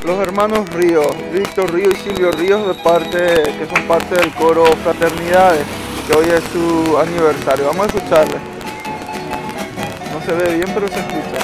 los hermanos Ríos, Víctor Ríos y Silvio Ríos, que son parte del Coro Fraternidades, que hoy es su aniversario. Vamos a escucharle. No se ve bien, pero se escucha.